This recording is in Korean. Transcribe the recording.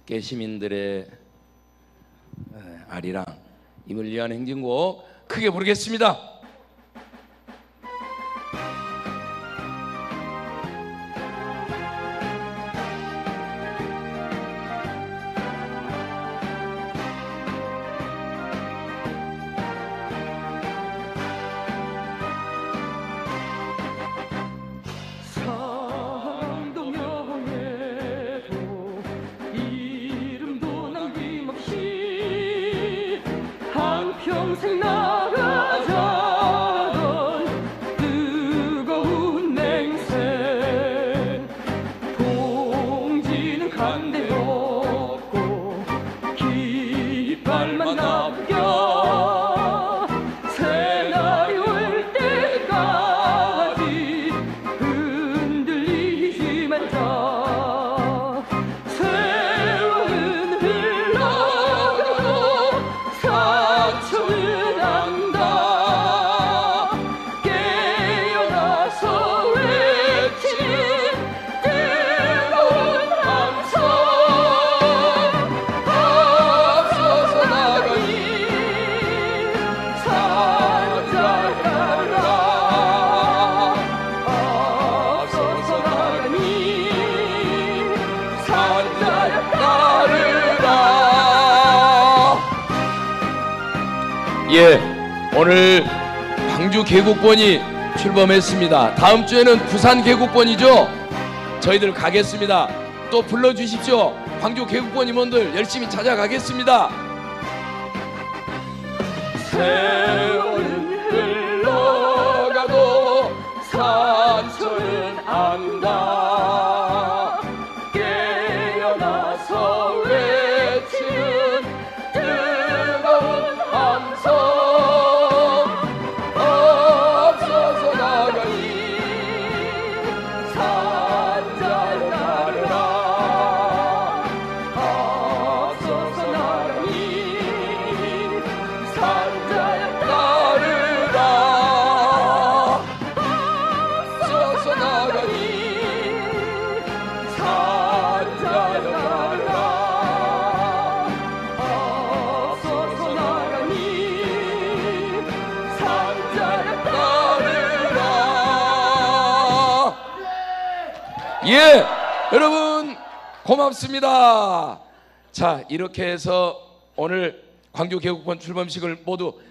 함께 시민들의 아리랑 임을 위한 행진곡 크게 부르겠습니다. 평생 나가자던 뜨거운 냉세 봉지는 간데 없고 깃발만 남겨 새날이 올 때까지 흔들리지 말자 세월은 흘러가고 상처는 안다 깨어나서 외치는 뜨거운 함성 앞서서 나가니 산자야라 앞서서 나가니 산자야 따르라. 예, 오늘 광주 계곡번이 출범했습니다. 다음 주에는 부산 계곡번이죠. 저희들 가겠습니다. 또 불러주십시오. 광주 계곡번 임원들 열심히 찾아가겠습니다. 세월은 흘러가도 상처는 안다 깨어나서 외치는 뜨거운 함성 앞서서 나가니 산자야 따르라 앞서서 나가니 산자야 따르라 앞서서 나가니 산자야 따르라 앞서서 나가니 산자야 따르라. 예, 여러분 고맙습니다. 자, 이렇게 해서 오늘 광주 계곡번 출범식을 모두